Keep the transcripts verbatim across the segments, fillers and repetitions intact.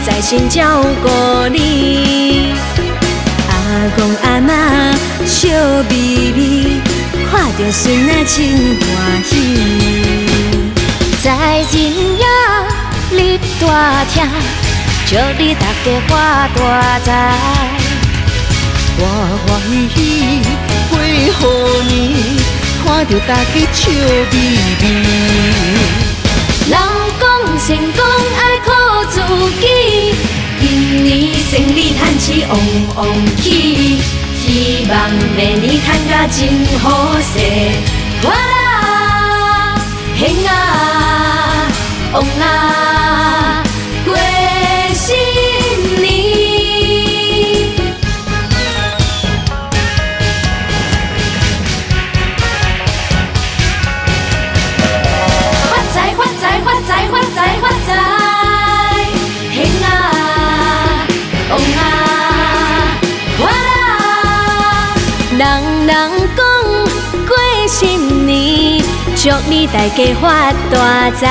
在心照顾你。阿公阿嬷笑眯眯，看着孙仔真欢喜。在人夜入大厅，祝你大家发大财。 欢欢喜喜过好年，看着大家笑眯眯。 人讲成功爱靠自己，今年生意赚钱旺旺起，希望明年赚甲真好势。我啦，兄啊，旺啊，过新年。发财发财发财发财发财，兄啊，旺啊，我啦，人人讲过新年，祝你大家发大财。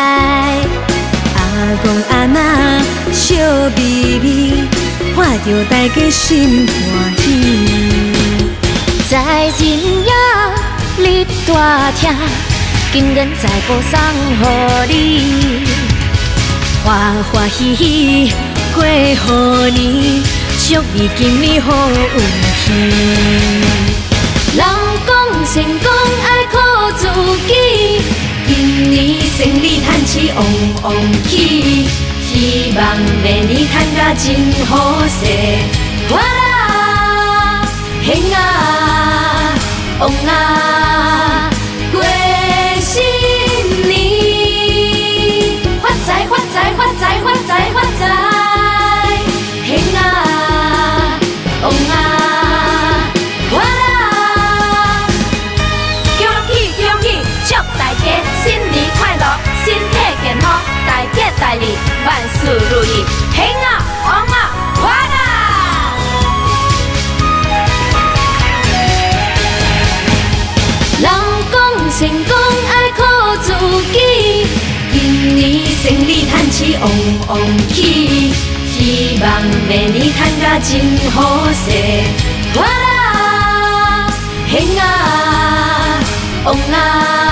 阿公阿嬷笑眯眯，看着大家心欢喜。在人夜入大厅，今日财宝送予你，欢欢喜喜过好年，祝你今年好运气。人讲成功爱靠自己，今年生意赚钱旺旺起，希望明年赚甲真好势。我啦，兄啊，旺啊，过新年。发财发财发财发财发财，兄啊，旺啊，我啦。恭喜恭喜，祝大家新年快乐，身体健康，大吉大利，万事如意，兄啊，旺啊，我啦。人讲成功爱靠自己，今年生意赚钱旺旺起，希望明年赚甲真好势。我啦，兄啊，旺啊。